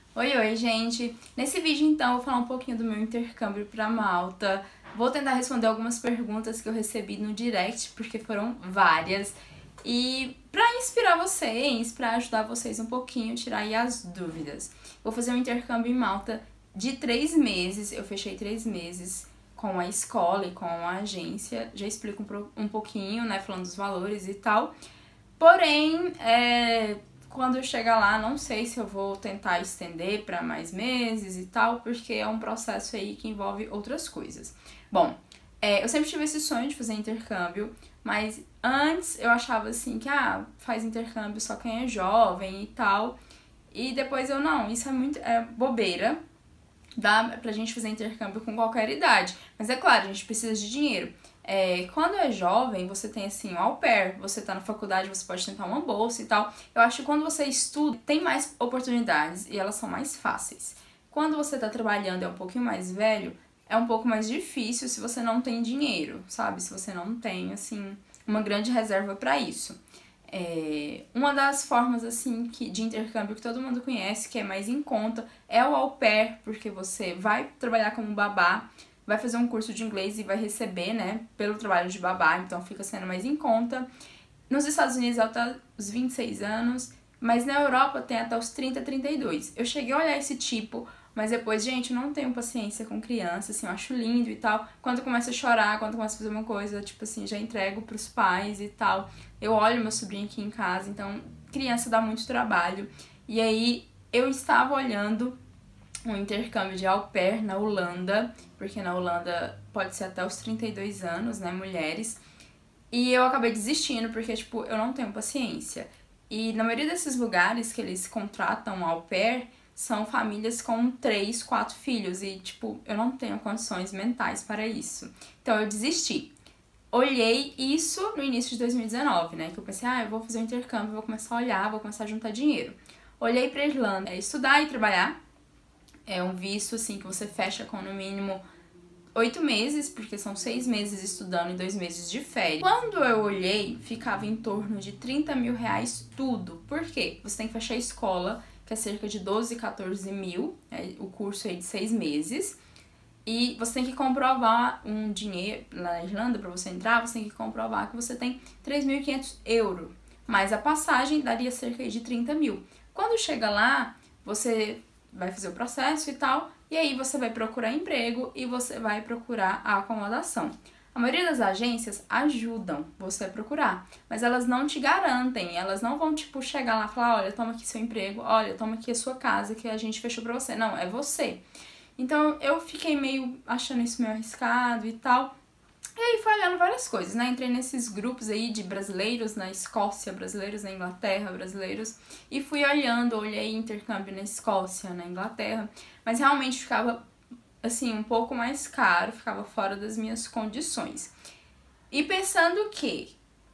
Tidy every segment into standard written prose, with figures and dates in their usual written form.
Oi, gente! Nesse vídeo, então, eu vou falar um pouquinho do meu intercâmbio para Malta. Vou tentar responder algumas perguntas que eu recebi no direct, porque foram várias. E para inspirar vocês, para ajudar vocês um pouquinho, tirar aí as dúvidas. Vou fazer um intercâmbio em Malta de 3 meses. Eu fechei 3 meses com a escola e com a agência. Já explico um pouquinho, né, falando dos valores e tal. Porém, quando eu chegar lá, não sei se eu vou tentar estender para mais meses e tal, porque é um processo aí que envolve outras coisas. Bom, eu sempre tive esse sonho de fazer intercâmbio, mas antes eu achava assim que, faz intercâmbio só quem é jovem e tal, e depois não, isso é bobeira, dá pra gente fazer intercâmbio com qualquer idade, mas é claro, a gente precisa de dinheiro. Quando é jovem, você tem assim, um au pair, você tá na faculdade, você pode tentar uma bolsa e tal. Eu acho que quando você estuda, tem mais oportunidades e elas são mais fáceis. Quando você tá trabalhando e é um pouquinho mais velho, é um pouco mais difícil se você não tem dinheiro, sabe? Se você não tem, assim, uma grande reserva pra isso. Uma das formas, assim, de intercâmbio que todo mundo conhece, que é mais em conta, é o au pair, porque você vai trabalhar como babá, vai fazer um curso de inglês e vai receber, né, pelo trabalho de babá, então fica sendo mais em conta. Nos Estados Unidos é até os 26 anos, mas na Europa tem até os 30, 32. Eu cheguei a olhar esse tipo, mas depois, gente, eu não tenho paciência com criança, assim, eu acho lindo e tal. Quando começa a chorar, quando começa a fazer uma coisa, tipo assim, já entrego pros pais e tal. Eu olho meu sobrinho aqui em casa, então criança dá muito trabalho. E aí eu estava olhando um intercâmbio de au pair na Holanda, porque na Holanda pode ser até os 32 anos, né, mulheres. E eu acabei desistindo, porque, tipo, eu não tenho paciência. E na maioria desses lugares que eles contratam au pair, são famílias com 3, 4 filhos. E, tipo, eu não tenho condições mentais para isso. Então eu desisti. Olhei isso no início de 2019, né, que eu pensei, eu vou fazer um intercâmbio, vou começar a olhar, vou começar a juntar dinheiro. Olhei pra Irlanda, estudar e trabalhar. É um visto, assim, que você fecha com no mínimo 8 meses, porque são 6 meses estudando e 2 meses de férias. Quando eu olhei, ficava em torno de 30 mil reais tudo. Por quê? Você tem que fechar a escola, que é cerca de 12, 14 mil, o curso aí de 6 meses. E você tem que comprovar um dinheiro, na Irlanda, pra você entrar, você tem que comprovar que você tem 3.500 euros. Mas a passagem daria cerca de 30 mil. Quando chega lá, você vai fazer o processo e tal, e aí você vai procurar emprego e você vai procurar a acomodação. A maioria das agências ajudam você a procurar, mas elas não te garantem, elas não vão, tipo, chegar lá e falar, olha, toma aqui seu emprego, olha, toma aqui a sua casa que a gente fechou pra você. Não, é você. Então eu fiquei meio achando isso meio arriscado e tal. E aí fui olhando várias coisas, né? Entrei nesses grupos aí de brasileiros na Escócia, brasileiros na Inglaterra, brasileiros, e fui olhando, olhei intercâmbio na Escócia, na Inglaterra, mas realmente ficava, assim, um pouco mais caro, ficava fora das minhas condições. E pensando que,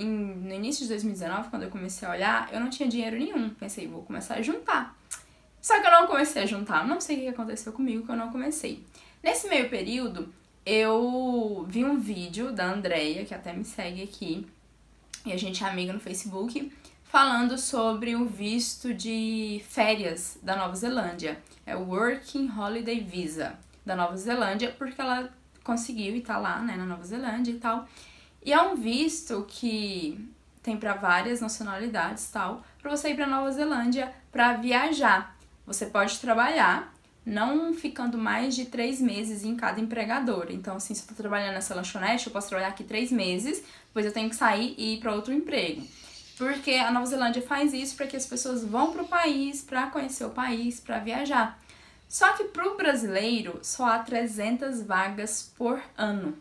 no início de 2019, quando eu comecei a olhar, eu não tinha dinheiro nenhum, pensei, vou começar a juntar. Só que eu não comecei a juntar, não sei o que aconteceu comigo que eu não comecei. Nesse meio período, eu vi um vídeo da Andrea, que até me segue aqui, e a gente é amiga no Facebook, falando sobre o visto de férias da Nova Zelândia. É o Working Holiday Visa da Nova Zelândia, porque ela conseguiu e tá lá, né, na Nova Zelândia e tal. E é um visto que tem pra várias nacionalidades e tal, pra você ir pra Nova Zelândia pra viajar. Você pode trabalhar, não ficando mais de 3 meses em cada empregador. Então, assim, se eu tô trabalhando nessa lanchonete, eu posso trabalhar aqui 3 meses, depois eu tenho que sair e ir para outro emprego. Porque a Nova Zelândia faz isso para que as pessoas vão pro país, para conhecer o país, para viajar. Só que pro brasileiro, só há 300 vagas por ano.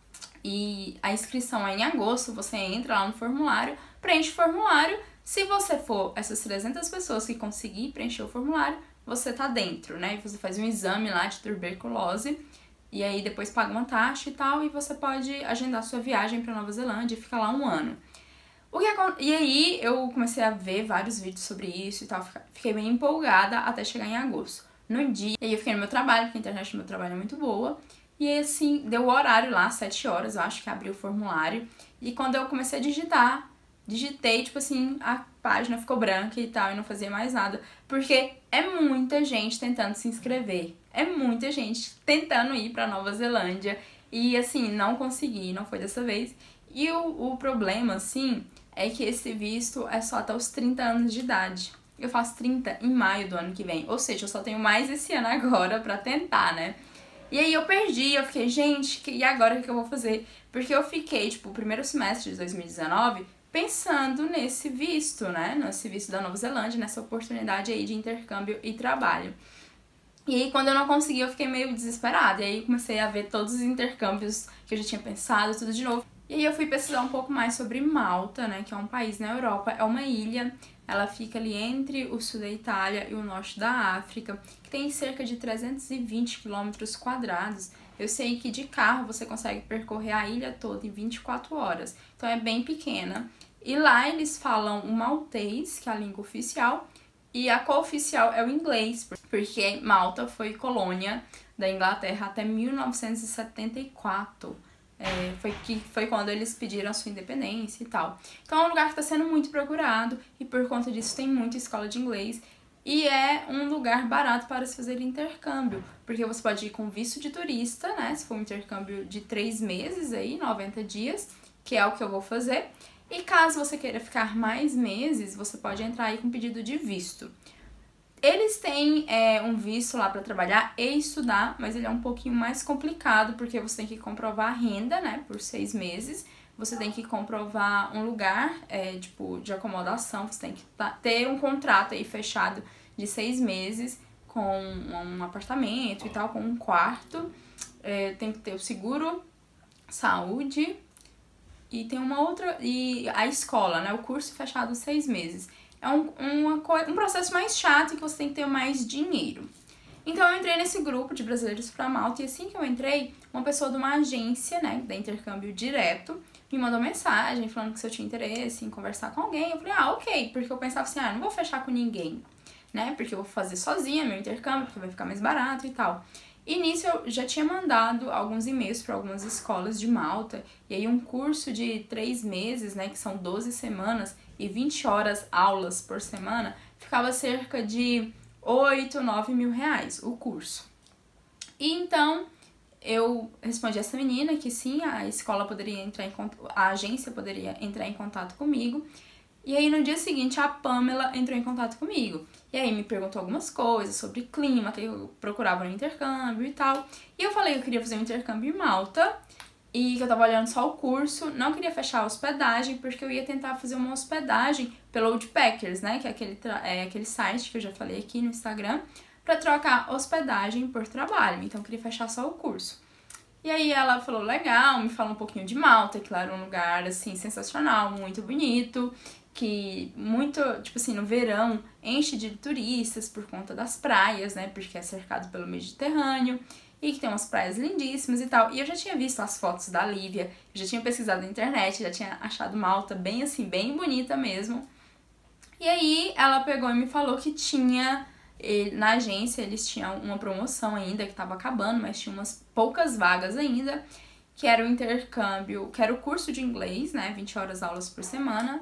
E a inscrição é em agosto, você entra lá no formulário, preenche o formulário. Se você for essas 300 pessoas que conseguir preencher o formulário, você tá dentro, né? E você faz um exame lá de tuberculose e aí depois paga uma taxa e tal e você pode agendar sua viagem pra Nova Zelândia e ficar lá um ano. E aí eu comecei a ver vários vídeos sobre isso e tal, fiquei bem empolgada até chegar em agosto. No dia, e aí eu fiquei no meu trabalho, porque a internet do meu trabalho é muito boa, e aí assim, deu o horário lá, 7 horas, eu acho que abri o formulário, e quando eu comecei a digitar, digitei, tipo assim, a página ficou branca e tal, e não fazia mais nada. Porque é muita gente tentando se inscrever. É muita gente tentando ir pra Nova Zelândia. E assim, não consegui, não foi dessa vez. E o problema, assim, é que esse visto é só até os 30 anos de idade. Eu faço 30 em maio do ano que vem. Ou seja, eu só tenho mais esse ano agora pra tentar, né? E aí eu perdi, eu fiquei, gente, e agora o que eu vou fazer? Porque eu fiquei, tipo, o primeiro semestre de 2019 pensando nesse visto, né? Nesse visto da Nova Zelândia, nessa oportunidade aí de intercâmbio e trabalho. E aí, quando eu não consegui, eu fiquei meio desesperada. E aí, comecei a ver todos os intercâmbios que eu já tinha pensado, tudo de novo. E aí, eu fui pesquisar um pouco mais sobre Malta, né? Que é um país na Europa, é uma ilha. Ela fica ali entre o sul da Itália e o norte da África, que tem cerca de 320 quilômetros quadrados. Eu sei que de carro você consegue percorrer a ilha toda em 24 horas. Então, é bem pequena. E lá eles falam o maltês, que é a língua oficial, e a cooficial é o inglês, porque Malta foi colônia da Inglaterra até 1974. Foi quando eles pediram a sua independência e tal. Então é um lugar que está sendo muito procurado e por conta disso tem muita escola de inglês. E é um lugar barato para se fazer intercâmbio, porque você pode ir com visto de turista, né? Se for um intercâmbio de 3 meses aí, 90 dias, que é o que eu vou fazer. E caso você queira ficar mais meses, você pode entrar aí com pedido de visto. Eles têm um visto lá para trabalhar e estudar, mas ele é um pouquinho mais complicado, porque você tem que comprovar a renda, né, por 6 meses. Você tem que comprovar um lugar, tipo, de acomodação, você tem que ter um contrato aí fechado de 6 meses com um apartamento e tal, com um quarto. Tem que ter o seguro, saúde. E tem uma outra, e a escola, né, o curso fechado 6 meses. É um processo mais chato que você tem que ter mais dinheiro. Então eu entrei nesse grupo de brasileiros para Malta e assim que eu entrei, uma pessoa de uma agência, né, da intercâmbio direto, me mandou mensagem falando que se eu tinha interesse em conversar com alguém. Eu falei, ok, porque eu pensava assim, não vou fechar com ninguém, né, porque eu vou fazer sozinha meu intercâmbio, porque vai ficar mais barato e tal. E nisso eu já tinha mandado alguns e-mails para algumas escolas de Malta, e aí um curso de 3 meses, né, que são 12 semanas e 20 horas aulas por semana, ficava cerca de 8, 9 mil reais o curso. E então eu respondi a essa menina que sim, a escola poderia entrar em contato, a agência poderia entrar em contato comigo. E aí no dia seguinte a Pamela entrou em contato comigo. E aí me perguntou algumas coisas sobre clima, que eu procurava no intercâmbio e tal. E eu falei que eu queria fazer um intercâmbio em Malta e que eu tava olhando só o curso, não queria fechar a hospedagem, porque eu ia tentar fazer uma hospedagem pelo Woodpeckers, né, que é aquele site que eu já falei aqui no Instagram, pra trocar hospedagem por trabalho. Então eu queria fechar só o curso. E aí ela falou, legal, me falou um pouquinho de Malta, que lá era um lugar, assim, sensacional, muito bonito, que muito, tipo assim, no verão enche de turistas por conta das praias, né, porque é cercado pelo Mediterrâneo, e que tem umas praias lindíssimas e tal. E eu já tinha visto as fotos da Lívia, eu já tinha pesquisado na internet, já tinha achado Malta bem, assim, bem bonita mesmo. E aí ela pegou e me falou que tinha... Na agência eles tinham uma promoção ainda que estava acabando, mas tinha umas poucas vagas ainda, que era o intercâmbio, que era o curso de inglês, né, 20 horas aulas por semana,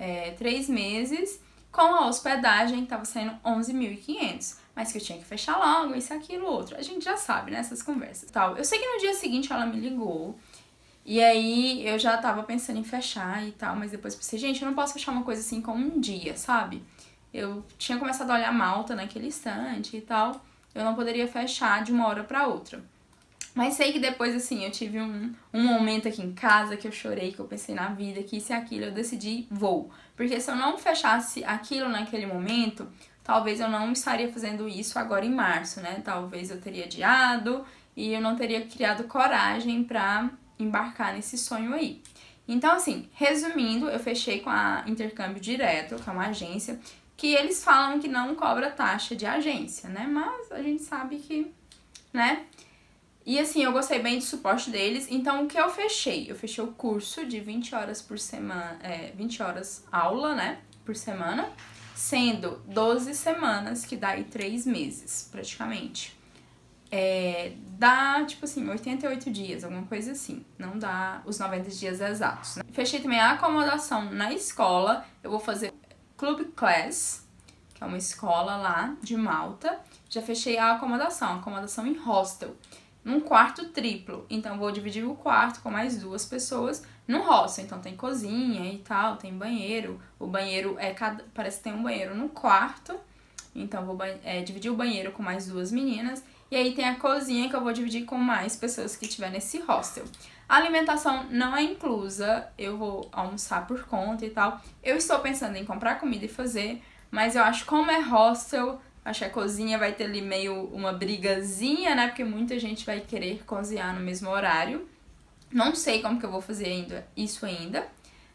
3 meses, com a hospedagem que estava saindo 11.500, mas que eu tinha que fechar logo, isso, aquilo, outro. A gente já sabe, né, essas conversas. Tal. Eu sei que no dia seguinte ela me ligou, e aí eu já tava pensando em fechar e tal, mas depois pensei, gente, eu não posso fechar uma coisa assim com um dia, sabe? Eu tinha começado a olhar Malta naquele instante e tal, eu não poderia fechar de uma hora pra outra. Mas sei que depois, assim, eu tive um momento aqui em casa que eu chorei, que eu pensei na vida, que isso e aquilo, eu decidi, vou. Porque se eu não fechasse aquilo naquele momento, talvez eu não estaria fazendo isso agora em março, né? Talvez eu teria adiado e eu não teria criado coragem pra embarcar nesse sonho aí. Então, assim, resumindo, eu fechei com a Intercâmbio Direto, que é uma agência, que eles falam que não cobra taxa de agência, né? Mas a gente sabe que, né? E assim, eu gostei bem do suporte deles, então o que eu fechei? Eu fechei o curso de 20 horas por semana, 20 horas aula, né, por semana, sendo 12 semanas, que dá aí 3 meses, praticamente. dá, tipo assim, 88 dias, alguma coisa assim. Não dá os 90 dias exatos, né? Fechei também a acomodação na escola. Eu vou fazer Club Class, que é uma escola lá de Malta. Já fechei a acomodação em hostel, num quarto triplo. Então, vou dividir o quarto com mais 2 pessoas no hostel. Então, tem cozinha e tal, tem banheiro. O banheiro parece que tem um banheiro no quarto. Então, vou dividir o banheiro com mais 2 meninas. E aí tem a cozinha que eu vou dividir com mais pessoas que tiver nesse hostel. A alimentação não é inclusa, eu vou almoçar por conta e tal. Eu estou pensando em comprar comida e fazer, mas eu acho que como é hostel, acho que a cozinha vai ter ali meio uma brigazinha, né? Porque muita gente vai querer cozinhar no mesmo horário. Não sei como que eu vou fazer isso ainda.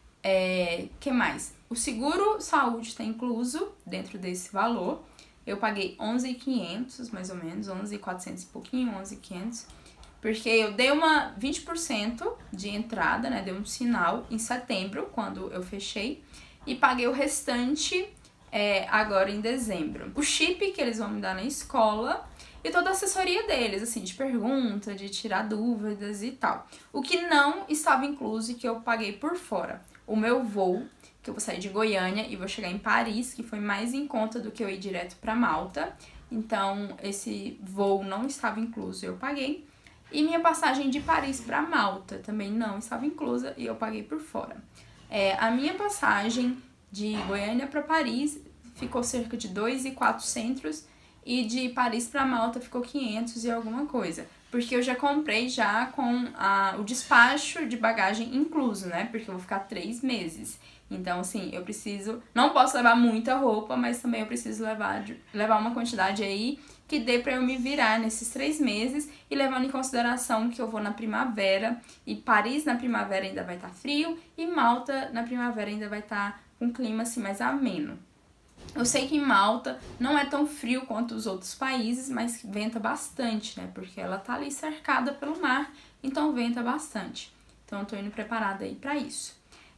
Que mais? O seguro saúde está incluso dentro desse valor. Eu paguei 11.500, mais ou menos, 11.400 e pouquinho, 11.500. Porque eu dei uma 20% de entrada, né? Dei um sinal em setembro, quando eu fechei. E paguei o restante agora em dezembro. O chip que eles vão me dar na escola e toda a assessoria deles, assim, de pergunta, de tirar dúvidas e tal. O que não estava incluso e que eu paguei por fora. O meu voo, que eu vou sair de Goiânia e vou chegar em Paris, que foi mais em conta do que eu ir direto para Malta. Então, esse voo não estava incluso, eu paguei. E minha passagem de Paris para Malta também não estava inclusa e eu paguei por fora. A minha passagem de Goiânia para Paris ficou cerca de 2.400 e de Paris para Malta ficou 500 e alguma coisa. Porque eu já comprei já com o despacho de bagagem incluso, né? Porque eu vou ficar 3 meses. Então, assim, eu não posso levar muita roupa, mas também eu preciso levar uma quantidade aí que dê pra eu me virar nesses 3 meses e levando em consideração que eu vou na primavera e Paris na primavera ainda vai estar frio e Malta na primavera ainda vai estar com clima assim mais ameno. Eu sei que em Malta não é tão frio quanto os outros países, mas venta bastante, né? Porque ela tá ali cercada pelo mar, então venta bastante. Então eu tô indo preparada aí pra isso.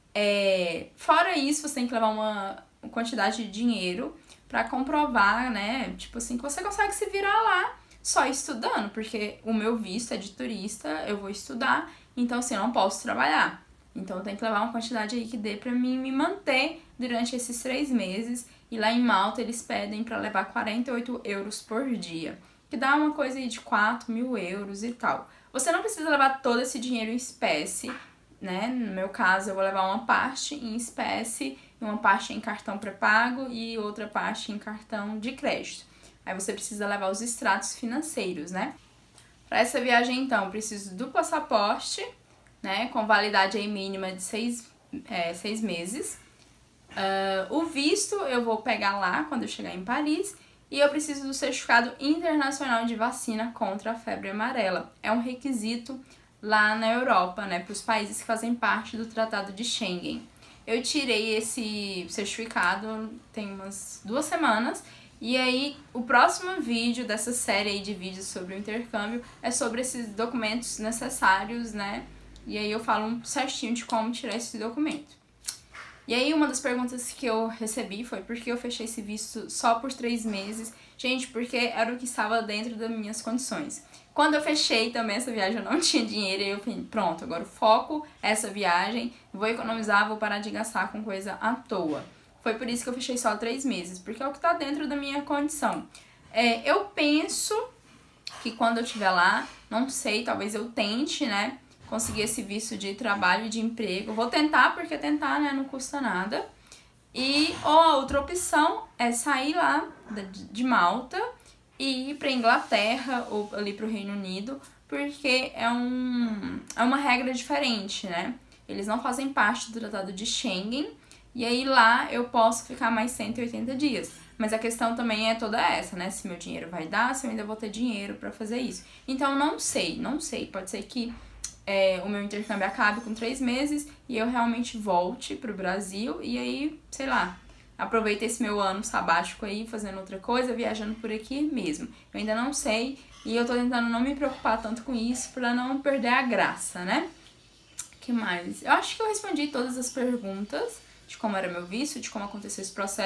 Fora isso, você tem que levar uma quantidade de dinheiro pra comprovar, né? Tipo assim, que você consegue se virar lá só estudando, porque o meu visto é de turista, eu vou estudar, então assim, eu não posso trabalhar. Então eu tenho que levar uma quantidade aí que dê pra mim me manter durante esses 3 meses. E lá em Malta eles pedem pra levar 48 euros por dia, que dá uma coisa aí de 4.000 euros e tal. Você não precisa levar todo esse dinheiro em espécie, né? No meu caso, eu vou levar uma parte em espécie, uma parte em cartão pré-pago e outra parte em cartão de crédito. Aí você precisa levar os extratos financeiros, né? Para essa viagem, então, eu preciso do passaporte, né? Com validade aí mínima de 6 meses. O visto eu vou pegar lá quando eu chegar em Paris. E eu preciso do certificado internacional de vacina contra a febre amarela. É um requisito lá na Europa, né, para os países que fazem parte do Tratado de Schengen. Eu tirei esse certificado tem umas 2 semanas, e aí o próximo vídeo dessa série aí de vídeos sobre o intercâmbio é sobre esses documentos necessários, né, e aí eu falo certinho de como tirar esse documento. E aí uma das perguntas que eu recebi foi por que eu fechei esse visto só por 3 meses. Gente, porque era o que estava dentro das minhas condições. Quando eu fechei também essa viagem eu não tinha dinheiro e eu falei, pronto, agora foco essa viagem, vou economizar, vou parar de gastar com coisa à toa. Foi por isso que eu fechei só 3 meses, porque é o que está dentro da minha condição. Eu penso que quando eu estiver lá, não sei, talvez eu tente, né, conseguir esse visto de trabalho e de emprego. Vou tentar, porque tentar, né, não custa nada. Ou a outra opção é sair lá de Malta e ir para Inglaterra ou ali para o Reino Unido, porque é uma regra diferente, né? Eles não fazem parte do Tratado de Schengen, e aí lá eu posso ficar mais 180 dias. Mas a questão também é toda essa, né? Se meu dinheiro vai dar, se eu ainda vou ter dinheiro para fazer isso. Então, não sei. Pode ser que o meu intercâmbio acabe com 3 meses e eu realmente volte pro Brasil e aí, sei lá, aproveito esse meu ano sabático aí fazendo outra coisa, viajando por aqui mesmo. Eu ainda não sei e eu tô tentando não me preocupar tanto com isso pra não perder a graça, né? Que mais? Eu acho que eu respondi todas as perguntas de como era meu visto, de como aconteceu esse processo.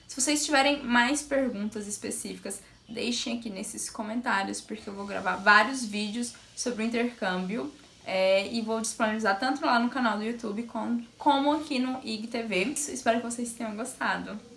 Se vocês tiverem mais perguntas específicas, deixem aqui nesses comentários, porque eu vou gravar vários vídeos sobre o intercâmbio e vou disponibilizar tanto lá no canal do YouTube como aqui no IGTV. Espero que vocês tenham gostado.